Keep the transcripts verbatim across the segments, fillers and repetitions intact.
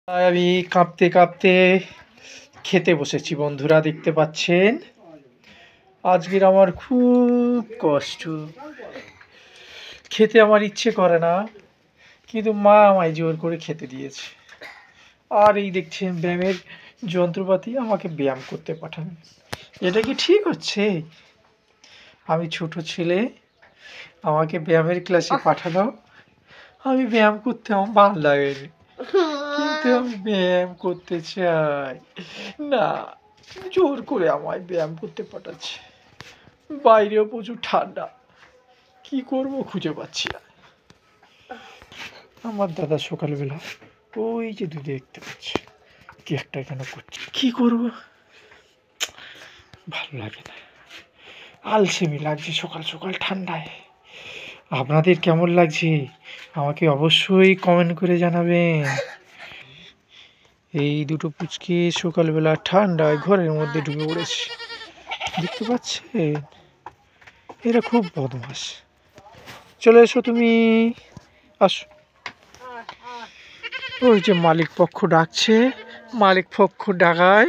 তাই আমি কাঁপতে কাঁপতে খেতে বসেছি বন্ধুরা, দেখতে পাচ্ছেন। আজকের আমার খুব কষ্ট, খেতে আমার ইচ্ছে করে না, কিন্তু মা আমায় জোর করে খেতে দিয়েছে। আর এই দেখছেন ব্যায়ামের যন্ত্রপাতি, আমাকে ব্যায়াম করতে পাঠান। এটা কি ঠিক হচ্ছে? আমি ছোট ছেলে, আমাকে ব্যায়ামের ক্লাসে পাঠানো, আমি ব্যায়াম করতে আমার ভালো লাগে, কিন্তু আমি ব্যায়াম করতে চাই না। জোর করে আমায় ব্যায়াম করতে পাঠাচ্ছে। বাইরেও প্রচুর ঠান্ডা, কি করব খুঁজে পাচ্ছি না। আমার দাদা সকালবেলা ওই যে দুধে দেখতে পাচ্ছি কি একটা কেন করছে, কি করব, ভালো লাগে না, আলসেমি লাগছে সকাল সকাল ঠান্ডায়। আপনাদের কেমন লাগছে আমাকে অবশ্যই কমেন্ট করে জানাবেন। এই দুটো পুচকে সকালবেলা ঠান্ডায় ঘরের মধ্যে ঢুকে পড়েছে, দেখতে পাচ্ছে। এরা খুব বদমাস। চলে এসো, তুমি আসো। ওই যে মালিক পক্ষ ডাকছে, মালিক পক্ষ ডাকায়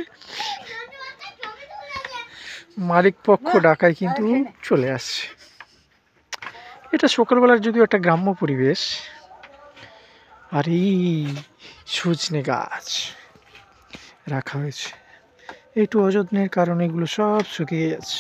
মালিক পক্ষ ডাকায় কিন্তু চলে আসছে। এটা সকালবেলার যদিও একটা গ্রাম্য পরিবেশ। আর এই সজনে গাছ রাখা হয়েছে, একটু অযত্নের কারণে এগুলো সব শুকিয়ে যাচ্ছে।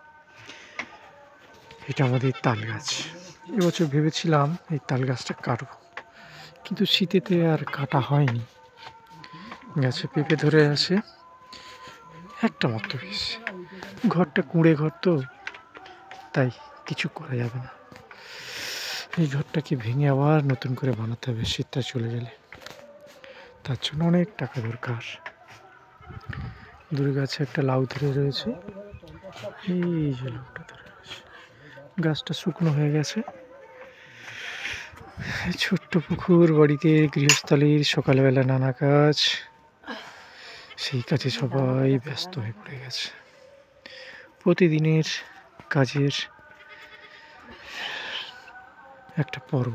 এটা আমাদের তাল গাছ। এবছর ভেবেছিলাম এই তাল গাছটা কাটবো, কিন্তু শীতেতে আর কাটা হয়নি। গাছে পেঁপে ধরে আছে একটা মাত্র পিস। ঘরটা কুঁড়ে ঘর তো, তাই কিছু করা যাবে না। এই ঘরটাকে ভেঙে আবার নতুন করে বানাতে হবে শীতটা চলে গেলে। তার জন্য অনেক টাকা দরকার। দূরে গাছে একটা লাউ ধরে রয়েছে, এই যে লাউটা ধরে রয়েছে। গাছটা শুকনো হয়ে গেছে। ছোট্ট পুকুর বাড়িতে গৃহস্থালীর সকালবেলা নানা কাজ, সেই কাজে সবাই ব্যস্ত হয়ে পড়ে গেছে। প্রতিদিনের কাজের একটা পর্ব।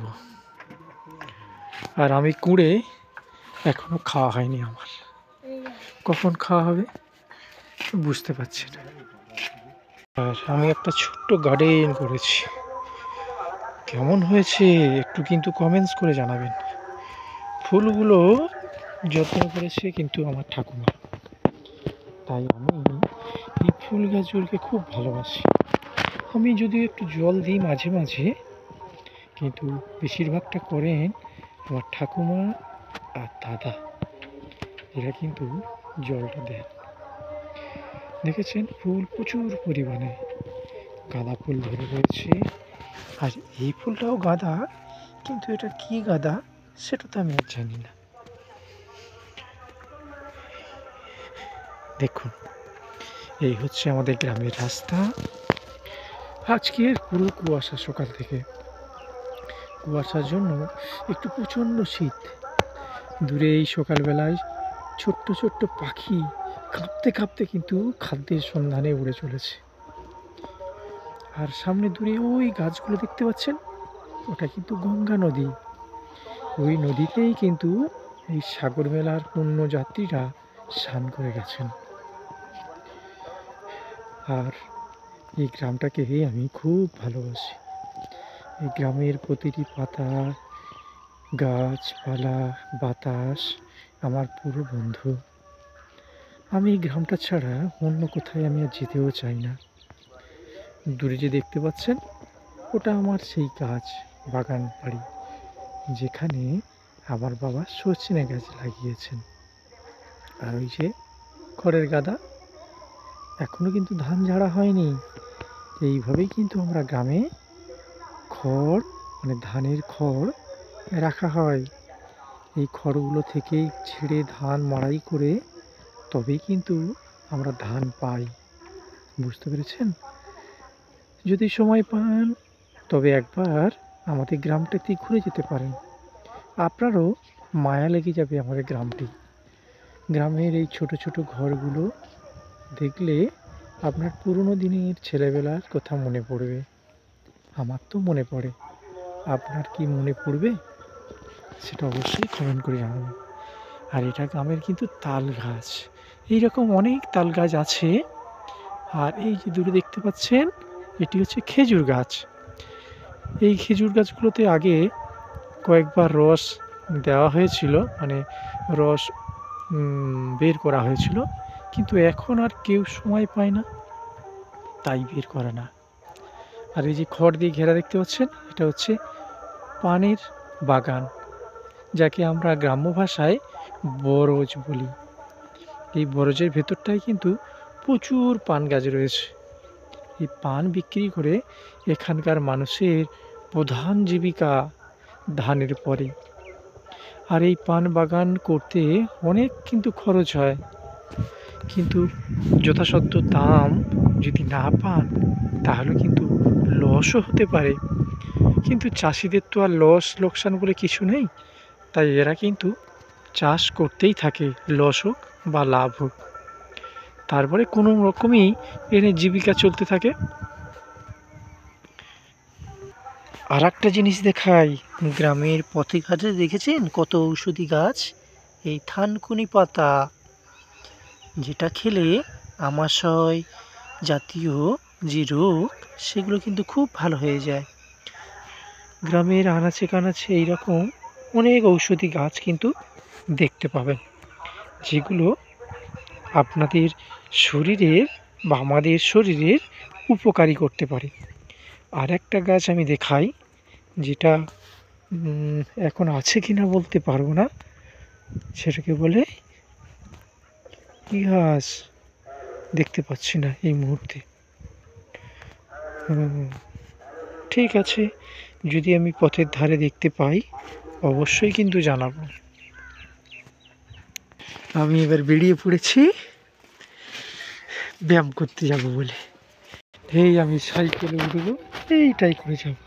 আর আমি কুঁড়ে এখনো খাওয়া হয়নি আমার, কখন খাওয়া হবে বুঝতে পারছি না। আর আমি একটা ছোট্ট গার্ডেন করেছি, কেমন হয়েছে একটু কিন্তু কমেন্টস করে জানাবেন। ফুলগুলো যত্ন করেছে কিন্তু আমার ঠাকুমা, তাই আমি এই ফুল গাছগুলোকে খুব ভালোবাসি। আমি যদিও একটু জল দিই মাঝে মাঝে, কিন্তু বেশিরভাগটা করেন আমার ঠাকুমা আর দাদা, এরা কিন্তু জলটা দেন। দেখেছেন ফুল প্রচুর পরিমাণে, গাঁদা ফুল ধরে রয়েছে। আর এই ফুলটাও গাঁদা, কিন্তু এটা কি গাঁদা সেটা তো আমি আর জানি না। দেখুন, এই হচ্ছে আমাদের গ্রামের রাস্তা। আজকের পুরো কুয়াশা, সকাল থেকে কুয়াশার জন্য একটু প্রচণ্ড শীত। দূরে এই সকালবেলায় ছোট্ট ছোট্ট পাখি কাঁপতে কাঁপতে কিন্তু খাদ্যের সন্ধানে উড়ে চলেছে। আর সামনে দূরে ওই গাছগুলো দেখতে পাচ্ছেন, ওটা কিন্তু গঙ্গা নদী। ওই নদীতেই কিন্তু এই সাগর মেলার পুণ্যযাত্রীরা স্নান করে গেছেন। আর এই গ্রামটাকে আমি খুব ভালোবাসি। এই গ্রামের প্রতিটি পাতা, গাছপালা, বাতাস আমার পুরো বন্ধু। আমি এই গ্রামটা ছাড়া অন্য কোথায় আমি আর যেতেও চাই না। দূরে যে দেখতে পাচ্ছেন, ওটা আমার সেই গাছ বাগান বাড়ি, যেখানে আমার বাবা সজনে গাছ লাগিয়েছেন। আর ওই যে খড়ের গাদা, এখনও কিন্তু ধান ঝাড়া হয়নি। এইভাবেই কিন্তু আমরা গ্রামে খড়, মানে ধানের খড় রাখা হয়। এই খড়গুলো থেকেই ছেড়ে ধান মাড়াই করে তবেই কিন্তু আমরা ধান পাই। বুঝতে পেরেছেন? যদি সময় পান তবে একবার আমাদের গ্রামটাতে ঘুরে যেতে পারেন। আপনারও মায়া লেগে যাবে আমাদের গ্রামটি। গ্রামের এই ছোট ছোট ঘরগুলো দেখলে আপনার পুরনো দিনের ছেলেবেলার কথা মনে পড়বে। আমার তো মনে পড়ে, আপনার কি মনে পড়বে সেটা অবশ্যই কমেন্ট করে জানাবেন। আর এটা গ্রামের কিন্তু তাল গাছ। এইরকম অনেক তাল গাছ আছে। আর এই যে দূরে দেখতে পাচ্ছেন, এটি হচ্ছে খেজুর গাছ। এই খেজুর গাছগুলোতে আগে কয়েকবার রস দেওয়া হয়েছিল, মানে রস বের করা হয়েছিল, কিন্তু এখন আর কেউ সময় পায় না, তাই বের করে না। আর এই যে খড় দিয়ে ঘেরা দেখতে পাচ্ছেন, এটা হচ্ছে পানের বাগান, যাকে আমরা গ্রাম্য ভাষায় বরজ বলি। এই বরজের ভেতরটায় কিন্তু প্রচুর পান গাছ রয়েছে। এই পান বিক্রি করে এখানকার মানুষের প্রধান জীবিকা ধানের পরে। আর এই পান বাগান করতে অনেক কিন্তু খরচ হয়, কিন্তু যথাসাধ্য দাম যদি না পান তাহলে কিন্তু লসও হতে পারে। কিন্তু চাষিদের তো আর লস লোকসান বলে কিছু নেই, তাই এরা কিন্তু চাষ করতেই থাকে, লস হোক বা লাভ হোক, তারপরে কোনো রকমই এনে জীবিকা চলতে থাকে। আর একটা জিনিস দেখাই, গ্রামের পথে ঘাটে দেখেছেন কত ঔষধি গাছ? এই থানকুনি পাতা, যেটা খেলে আমাশয় জাতীয় যে রোগ সেগুলো কিন্তু খুব ভালো হয়ে যায়। গ্রামের আনাচে কানাচে এইরকম অনেক ঔষধি গাছ কিন্তু দেখতে পাবেন, যেগুলো আপনাদের শরীরের বা আমাদের শরীরের উপকারী করতে পারে। আর একটা গাছ আমি দেখাই, যেটা এখন আছে কি না বলতে পারবো না, সেটাকে বলে কি গাছ দেখতে পাচ্ছি না এই মুহূর্তে। ঠিক আছে, যদি আমি পথের ধারে দেখতে পাই অবশ্যই কিন্তু জানাবো। আমি এবার বেরিয়ে পড়েছি ব্যায়াম করতে যাব বলে। এই আমি সাইকেলে উঠবো, এইটাই করে যাব।